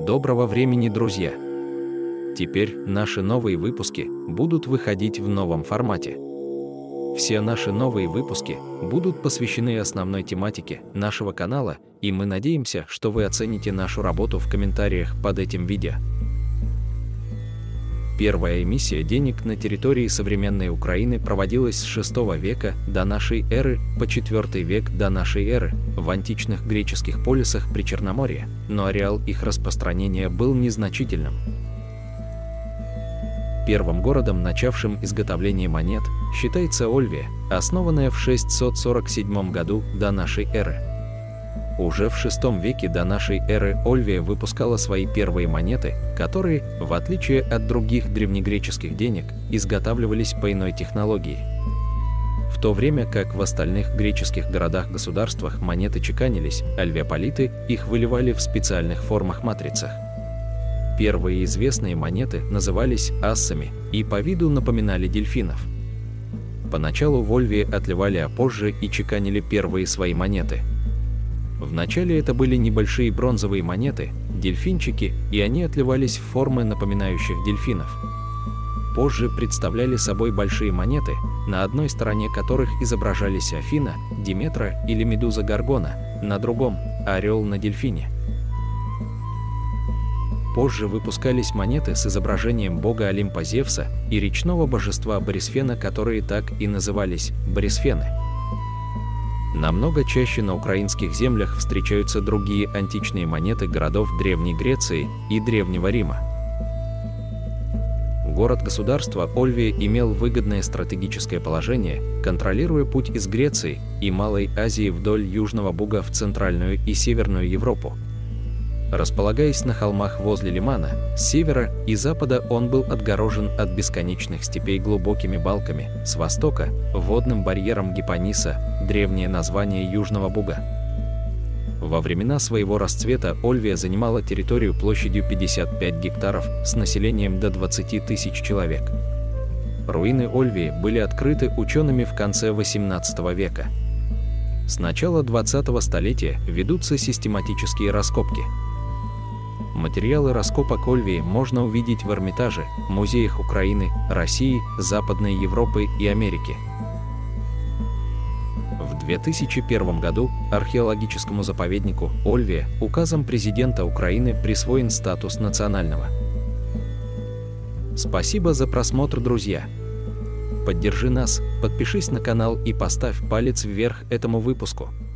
Доброго времени, друзья! Теперь наши новые выпуски будут выходить в новом формате. Все наши новые выпуски будут посвящены основной тематике нашего канала, и мы надеемся, что вы оцените нашу работу в комментариях под этим видео. Первая эмиссия денег на территории современной Украины проводилась с VI века до нашей эры по IV век до нашей эры в античных греческих полисах Причерноморья, но ареал их распространения был незначительным. Первым городом, начавшим изготовление монет, считается Ольвия, основанная в 647 году до нашей эры. Уже в VI веке до нашей эры Ольвия выпускала свои первые монеты, которые, в отличие от других древнегреческих денег, изготавливались по иной технологии. В то время как в остальных греческих городах-государствах монеты чеканились, альвеополиты их выливали в специальных формах-матрицах. Первые известные монеты назывались ассами и по виду напоминали дельфинов. Поначалу в Ольвии отливали, а позже и чеканили первые свои монеты. Вначале это были небольшие бронзовые монеты, дельфинчики, и они отливались в формы, напоминающих дельфинов. Позже представляли собой большие монеты, на одной стороне которых изображались Афина, Диметра или Медуза Горгона, на другом – орел на дельфине. Позже выпускались монеты с изображением бога Олимпа Зевса и речного божества Борисфена, которые так и назывались – Борисфены. Намного чаще на украинских землях встречаются другие античные монеты городов Древней Греции и Древнего Рима. Город-государство Ольвия имел выгодное стратегическое положение, контролируя путь из Греции и Малой Азии вдоль Южного Буга в Центральную и Северную Европу. Располагаясь на холмах возле лимана, с севера и запада он был отгорожен от бесконечных степей глубокими балками, с востока – водным барьером Гипониса, древнее название Южного Буга. Во времена своего расцвета Ольвия занимала территорию площадью 55 гектаров с населением до 20 тысяч человек. Руины Ольвии были открыты учеными в конце XVIII века. С начала 20-го столетия ведутся систематические раскопки. Материалы раскопок Ольвии можно увидеть в Эрмитаже, музеях Украины, России, Западной Европы и Америки. В 2001 году археологическому заповеднику Ольвия указом президента Украины присвоен статус национального. Спасибо за просмотр, друзья! Поддержи нас, подпишись на канал и поставь палец вверх этому выпуску.